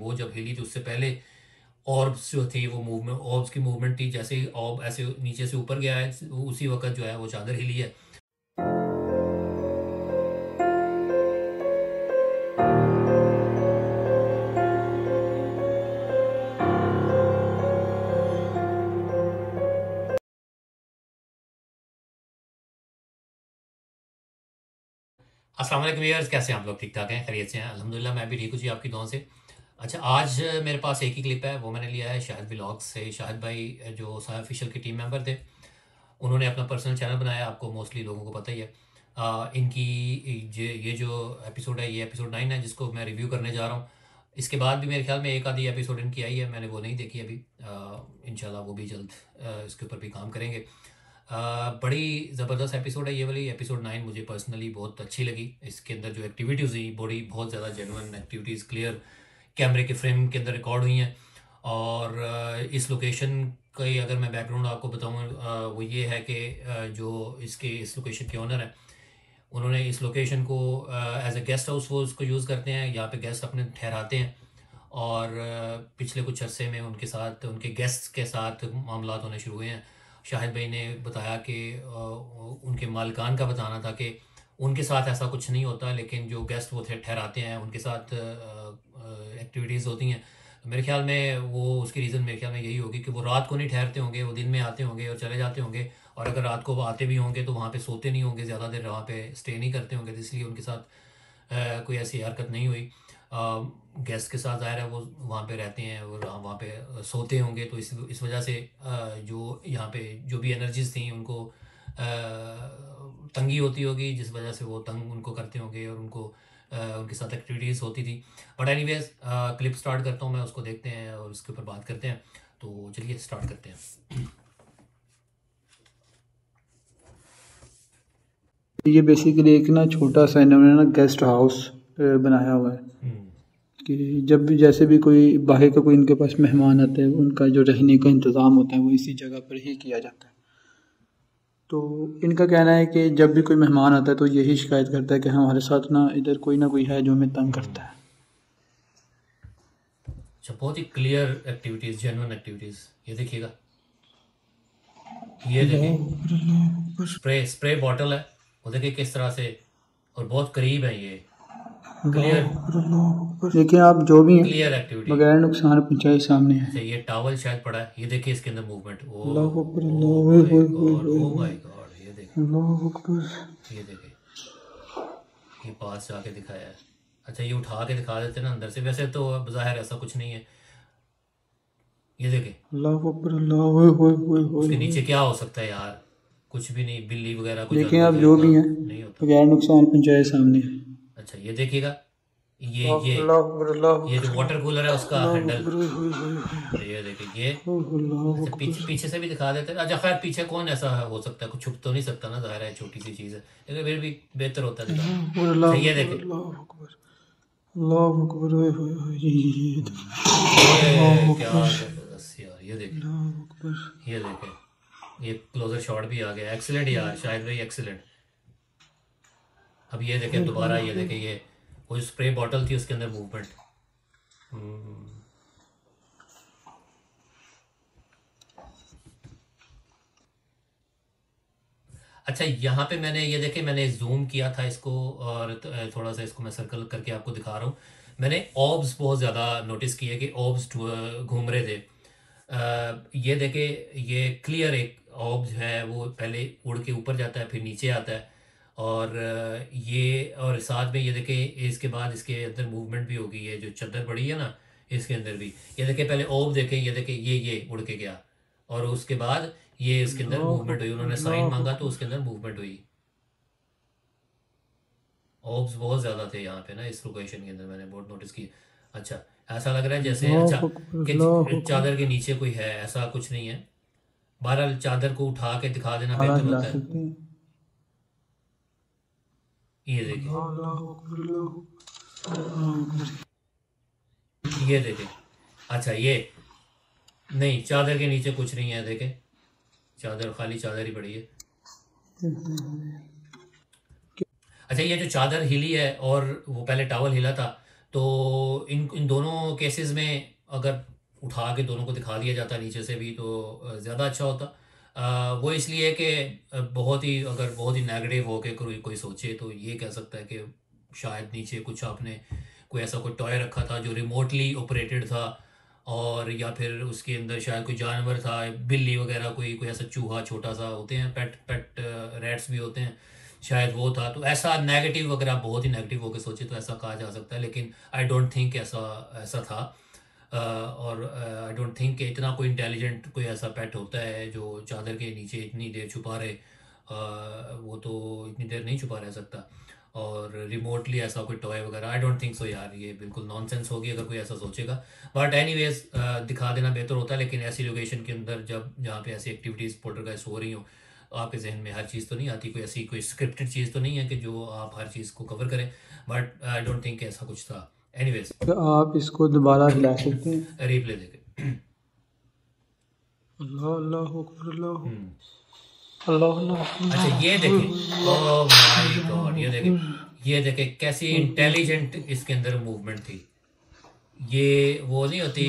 वो जब हिली तो उससे पहले ऑर्ब्स जो थी वो मूवमेंट, ऑर्ब्स की मूवमेंट थी। जैसे ही ऑर्ब ऐसे नीचे से ऊपर गया है उसी वक्त जो है वो चादर हिली है। अस्सलाम वालेकुम व्यूअर्स, कैसे हैं आप लोग? ठीक ठाक हैं, खैरियत से हैं? अल्हम्दुलिल्लाह मैं भी ठीक हूँ जी, आपकी दुआओं से। अच्छा, आज मेरे पास एक ही क्लिप है, वो मैंने लिया है शाहिद व्लॉग्स से। शाहिद भाई जो साया ऑफिशियल के टीम मेंबर थे, उन्होंने अपना पर्सनल चैनल बनाया, आपको मोस्टली लोगों को पता ही है। इनकी ये जो एपिसोड है, ये एपिसोड 9 है जिसको मैं रिव्यू करने जा रहा हूँ। इसके बाद भी मेरे ख्याल में एक आधी एपिसोड इनकी आई है, मैंने वो नहीं देखी अभी। इंशाल्लाह वो भी जल्द इसके ऊपर भी काम करेंगे। बड़ी ज़बरदस्त एपिसोड है ये वाली, एपिसोड 9 मुझे पर्सनली बहुत अच्छी लगी। इसके अंदर जो एक्टिविटीज़ हुई, बड़ी बहुत ज़्यादा जेन्युइन एक्टिविटीज़, क्लियर कैमरे के फ्रेम के अंदर रिकॉर्ड हुई हैं। और इस लोकेशन का अगर मैं बैकग्राउंड आपको बताऊँ, वो ये है कि जो इस लोकेशन के ओनर हैं, उन्होंने इस लोकेशन को एज ए गेस्ट हाउस वो उसको यूज़ करते हैं। यहाँ पे गेस्ट अपने ठहराते हैं। और पिछले कुछ अरसे में उनके साथ, उनके गेस्ट्स के साथ मामलात होने शुरू हुए हैं। शाहिद भाई ने बताया कि उनके मालिकान का बताना था कि उनके साथ ऐसा कुछ नहीं होता, लेकिन जो गेस्ट वो ठहराते हैं उनके साथ एक्टिविटीज़ होती हैं। तो मेरे ख्याल में वो उसकी रीज़न मेरे ख्याल में यही होगी कि वो रात को नहीं ठहरते होंगे, वो दिन में आते होंगे और चले जाते होंगे। और अगर रात को वो आते भी होंगे तो वहाँ पे सोते नहीं होंगे, ज़्यादा देर वहाँ पे स्टे नहीं करते होंगे, तो इसलिए उनके साथ कोई ऐसी हरकत नहीं हुई। गेस्ट के साथ ज़ाहिर है वो वहाँ पे रहते हैं और वहाँ पे सोते होंगे, तो इस वजह से जो यहाँ पे जो भी एनर्जीज थी उनको तंगी होती होगी, जिस वजह से वो तंग उनको करते होंगे और उनको उनके साथ एक्टिविटीज़ होती थी। बट एनीवेज, क्लिप स्टार्ट करता हूँ मैं, उसको देखते हैं और उसके ऊपर बात करते हैं। तो चलिए स्टार्ट करते हैं। ये बेसिकली एक ना छोटा सा इन्होंने ना गेस्ट हाउस बनाया हुआ है कि जब भी जैसे भी कोई बाहर का कोई इनके पास मेहमान आते हैं, उनका जो रहने का इंतज़ाम होता है वो इसी जगह पर ही किया जाता है। तो इनका कहना है कि जब भी कोई मेहमान आता है तो यही शिकायत करता है कि हमारे साथ ना इधर कोई ना कोई है जो हमें तंग करता है। अच्छा, बहुत ही क्लियर एक्टिविटीज़, जेन्युइन एक्टिविटीज़। ये देखिएगा, ये देखिए स्प्रे स्प्रे बॉटल है, वो देखिए किस तरह से, और बहुत करीब है ये। क्लियर देखिए आप जो भी हैं क्लियर एक्टिविटी, बगैर नुकसान पहुंचाए सामने है। अच्छा ये टॉवल शायद पड़ा है, ये देखिए इसके अंदर मूवमेंट। ओ अल्लाह अकबर, ओ अल्लाह my God, oh my God, ये देखिए, अल्लाह अकबर। ये देखिए, ये पास जाके दिखाया है। अच्छा, ये उठा के दिखा देते ना अंदर से, वैसे तो बज़ाहिर ऐसा कुछ नहीं है। ये देखिए, अल्लाह अकबर, अल्लाह उसके नीचे क्या हो सकता है यार? कुछ भी नहीं, बिल्ली वगैरह कुछ देखें जानवर आप जो जो इतना भी हैं नहीं होता। बगैर नुकसान पहुंचाए सामने है। अच्छा, ये देखिएगा, ये अल्लाह अकबर, अल्लाह ये जो अकबर, वाटर कूलर है उसका अल्लाह हैंडल, अकबर, ये देखिए ये। अल्लाह अच्छा, अकबर, पीछे पीछे से भी दिखा देते हैं। अच्छा, खैर पीछे कौन ऐसा हो सकता है, कुछ छुप तो नहीं सकता ना, ज़ाहिर है छोटी सी चीज़ है, लेकिन फिर भी बेहतर होता है दिखाना। अच्छा, अल्लाह ये अकबर, देखे, अल्लाह अकबर, अल्लाह अकबर, ये अल्लाह क्या अकबर, ज़बरदस्त यार, ये देखे, अल्लाह अकबर। ये देखे, ये क्लोजर शॉट भी आ गया, एक्सीलेंट यार शायद भाई, एक्सीलेंट। अब ये देखे दोबारा, ये देखे, ये वो स्प्रे बॉटल थी उसके अंदर मूवमेंट। अच्छा, यहाँ पे मैंने ये देखे, मैंने जूम किया था इसको, और थोड़ा सा इसको मैं सर्कल करके आपको दिखा रहा हूँ। मैंने ऑब्स बहुत ज़्यादा नोटिस किए कि ऑब्स घूम रहे थे। ये देखे, ये क्लियर एक ऑब्स है, वो पहले उड़ के ऊपर जाता है फिर नीचे आता है। और ये और साथ में ये देखे, इसके बाद इसके अंदर मूवमेंट भी होगी, ये जो चादर पड़ी है ना इसके अंदर भी। ये देखे पहले ओब देखे, ये देखे, ये उड़ के गया, और उसके बाद ये इसके अंदर मूवमेंट हुई, उन्होंने साइन मांगा तो उसके अंदर मूवमेंट हुई। ओब्स बहुत ज़्यादा थे यहाँ पे ना, इस लोकेशन के अंदर मैंने बहुत नोटिस की। अच्छा, ऐसा लग रहा है जैसे, अच्छा कि चादर के नीचे कोई है, ऐसा कुछ नहीं है। बहरहाल चादर को उठा के दिखा देना खाना बेहतर खिला होता है। सकते हैं। ये देखिए, अल्लाह अकबर, ये देखें। अच्छा, ये नहीं, चादर के नीचे कुछ नहीं है, देखें, चादर, खाली चादर ही पड़ी है। अच्छा, ये जो चादर हिली है और वो पहले टॉवल हिला था, तो इन दोनों केसेस में अगर उठा के दोनों को दिखा दिया जाता नीचे से भी तो ज़्यादा अच्छा होता। वो इसलिए कि बहुत ही नेगेटिव हो के कोई कोई सोचे तो ये कह सकता है कि शायद नीचे कुछ आपने कोई टॉय रखा था जो रिमोटली ऑपरेटेड था, और या फिर उसके अंदर शायद कोई जानवर था, बिल्ली वगैरह, कोई कोई ऐसा चूहा छोटा सा होते हैं, पेट पेट रैट्स भी होते हैं, शायद वो था। तो ऐसा नेगेटिव, अगर आप बहुत ही नेगेटिव होकर सोचे तो ऐसा कहा जा सकता है, लेकिन आई डोंट थिंक ऐसा ऐसा था। और आई डोंट थिंक कि इतना कोई इंटेलिजेंट कोई ऐसा पेट होता है जो चादर के नीचे इतनी देर छुपा रहे। वो तो इतनी देर नहीं छुपा रह सकता। और रिमोटली ऐसा कोई टॉय वगैरह, आई डोंट थिंक सो यार, ये बिल्कुल नॉनसेंस होगी अगर कोई ऐसा सोचेगा। बट एनीवेज दिखा देना बेहतर होता है, लेकिन ऐसी लोकेशन के अंदर जब जहाँ पे ऐसी एक्टिविटीज़ पोल्टरगाइस्ट हो रही हो, आपके जहन में हर चीज़ तो नहीं आती, कोई ऐसी कोई स्क्रिप्टेड चीज़ तो नहीं है कि जो आप हर चीज़ को कवर करें। बट आई डोंट थिंक ऐसा कुछ था। एनीवेज तो आप इसको दोबारा हिला सकते हैं। रिप्ले देखे। अल्लाह अल्लाह अकबर अल्लाह हम्म, अल्लाह अल्लाह। अच्छा ये देखें, ओह माय गॉड, ये देखें कैसी इंटेलिजेंट इसके अंदर मूवमेंट थी। ये वो नहीं होती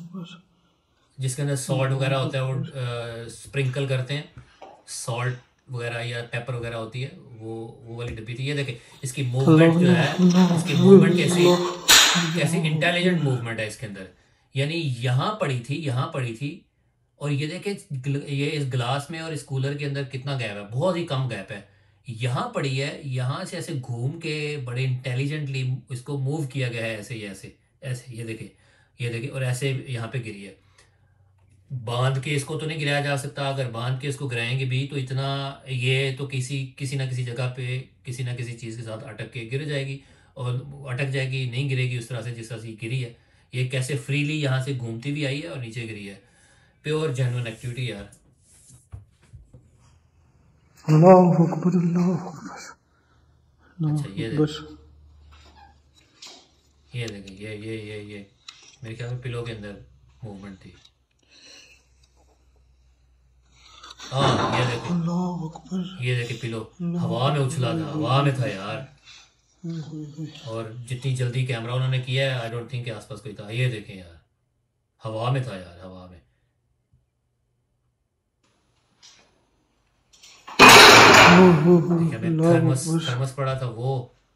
जिसके अंदर सॉल्ट वगैरह होता है, वो स्प्रिंकल करते हैं सॉल्ट वगैरह या पेपर वगैरह होती है, वो वाली डब्बी थी। ये देखें इसकी मूवमेंट जो है, इसकी मूवमेंट कैसी कैसी इंटेलिजेंट मूवमेंट है इसके अंदर। यानी यहाँ पड़ी थी, और ये देखें ये इस ग्लास में और इस कूलर के अंदर कितना गैप है, बहुत ही कम गैप है। यहाँ पड़ी है, यहाँ से ऐसे घूम के बड़े इंटेलिजेंटली इसको मूव किया गया है, ऐसे ही ऐसे ऐसे। ये देखिए और ऐसे यहाँ पे गिरी है। बांध के इसको तो नहीं गिराया जा सकता, अगर बांध के इसको गिराएंगे भी तो इतना, ये तो किसी किसी ना किसी जगह पे किसी ना किसी चीज़ के साथ अटक के गिर जाएगी, और अटक जाएगी, नहीं गिरेगी उस तरह से जिस तरह से ये गिरी है। ये कैसे फ्रीली यहाँ से घूमती भी आई है और नीचे गिरी है। प्योर जेन्युइन एक्टिविटी यार। अल्लाह अकबर अल्लाह अकबर अच्छा अल्लाह ये अकबर। देखें, ये देखें, ये मेरे ख्याल में पिलो के अंदर मूवमेंट थी। हाँ ये देखें, अल्लाह अकबर। ये देखें पिलो हवा में उछला था, हवा में था यार। और जितनी जल्दी कैमरा उन्होंने किया है, आई डोंट थिंक के आसपास कोई था। ये देखें यार, हवा में था यार, हवा में। देखिए हमें थर्मस थर्मस पड़ा था वो,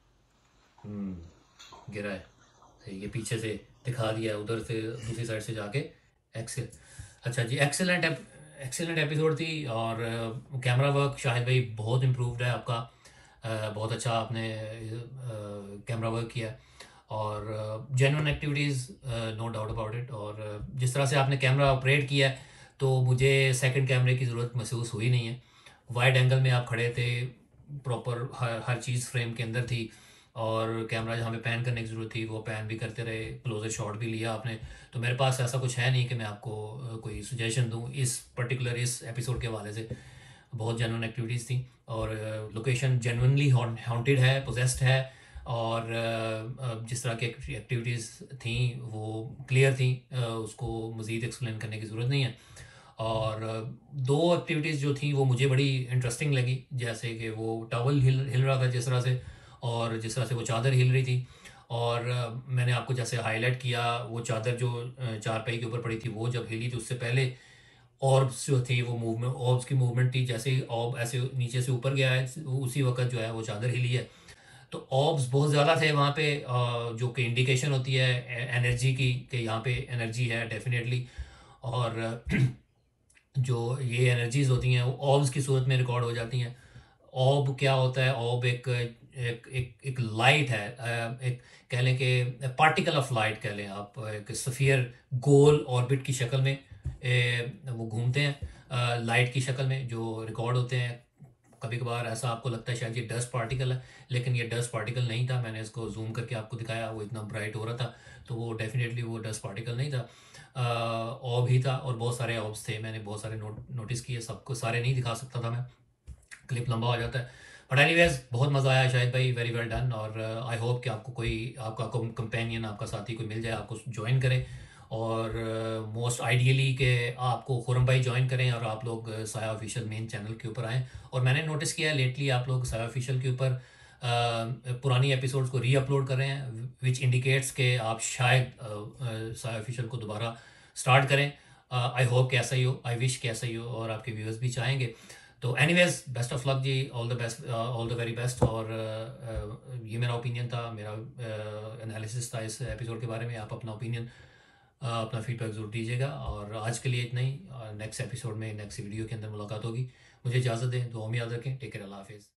गिरा है। सही, ये पीछे से दिखा दिया है, उधर से दूसरी साइड से जाके। एक्सेल अच्छा जी, एक्सेलेंट एपिसोड थी। और कैमरा वर्क शाहिद भाई बहुत इम्प्रूव्ड है आपका। बहुत अच्छा आपने कैमरा वर्क किया है, और genuine activities, no doubt about it. और जिस तरह से आपने कैमरा ऑपरेट किया है, तो मुझे सेकंड कैमरे की ज़रूरत महसूस हुई नहीं है। वाइड एंगल में आप खड़े थे, प्रॉपर हर चीज़ फ्रेम के अंदर थी, और कैमरा जहाँ पे पैन करने की ज़रूरत थी वो पैन भी करते रहे, क्लोजर शॉट भी लिया आपने। तो मेरे पास ऐसा कुछ है नहीं कि मैं आपको कोई सुजेशन दूँ इस एपिसोड के हवाले से। बहुत जेन्युइन एक्टिविटीज़ थी, और लोकेशन जेन्युइनली हॉन्टेड है, पोजेस्ड है। और जिस तरह की एक्टिविटीज़ थी वो क्लियर थी, उसको मज़ीद एक्सप्लेन करने की ज़रूरत नहीं है। और दो एक्टिविटीज़ जो थी वो मुझे बड़ी इंटरेस्टिंग लगी, जैसे कि वो टॉवल हिल रहा था जिस तरह से, और जिस तरह से वो चादर हिल रही थी। और मैंने आपको जैसे हाईलाइट किया, वो चादर जो चारपाई के ऊपर पड़ी थी वो जब हिली थी, उससे पहले ऑर्ब्स जो थी वो मूवमेंट, ऑर्ब्स की मूवमेंट थी। जैसे ही ऑर्ब ऐसे नीचे से ऊपर गया है, उसी वक्त जो है वो चादर हिली है। तो ऑर्ब्स बहुत ज़्यादा थे वहाँ पे, जो कि इंडिकेशन होती है एनर्जी की, कि यहाँ पे एनर्जी है डेफिनेटली। और जो ये एनर्जीज होती हैं वो ऑर्ब्स की सूरत में रिकॉर्ड हो जाती हैं। ऑर्ब क्या होता है? ऑर्ब एक एक एक एक लाइट है, एक कह लें कि पार्टिकल ऑफ लाइट कह लें आप, एक सफ़ियर गोल ऑर्बिट की शक्ल में वो घूमते हैं, लाइट की शक्ल में जो रिकॉर्ड होते हैं। कभी कभार ऐसा आपको लगता है शायद ये डस्ट पार्टिकल है, लेकिन ये डस्ट पार्टिकल नहीं था। मैंने इसको जूम करके आपको दिखाया, वो इतना ब्राइट हो रहा था, तो वो डेफिनेटली वो डस्ट पार्टिकल नहीं था, ऑब ही था। और बहुत सारे ऑब्स थे, मैंने बहुत सारे नोटिस किए, सबको सारे नहीं दिखा सकता था मैं, क्लिप लंबा हो जाता है। बट एनीवेज बहुत मज़ा आया शायद भाई, वेरी वेल डन। और आई होप कि आपको कोई आपका कंपेनियन, आपका साथी कोई मिल जाए, आपको ज्वाइन करे। और मोस्ट आइडियली कि आपको खुरम भाई ज्वाइन करें और आप लोग साया ऑफिशियल मेन चैनल के ऊपर आएँ। और मैंने नोटिस किया है लेटली आप लोग साया ऑफिशियल के ऊपर पुरानी एपिसोड्स को री-अपलोड कर रहे हैं, व्हिच इंडिकेट्स कि आप शायद साया ऑफिशियल को दोबारा स्टार्ट करें। आई होप कि ऐसा ही हो, आई विश कि ऐसा ही हो और आपके व्यूअर्स भी चाहेंगे। तो एनीवेज बेस्ट ऑफ लक जी, all the best, all the very best. और ये मेरा ओपिनियन था, मेरा एनालिसिस था इस एपिसोड के बारे में। आप अपना ओपिनियन, अपना फीडबैक ज़रूर दीजिएगा। और आज के लिए इतना ही। नेक्स्ट एपिसोड में, नेक्स्ट वीडियो के अंदर मुलाकात होगी। मुझे इजाज़त दें, दुआ में याद रखें। टेक केयर, अल्लाह हाफिज़।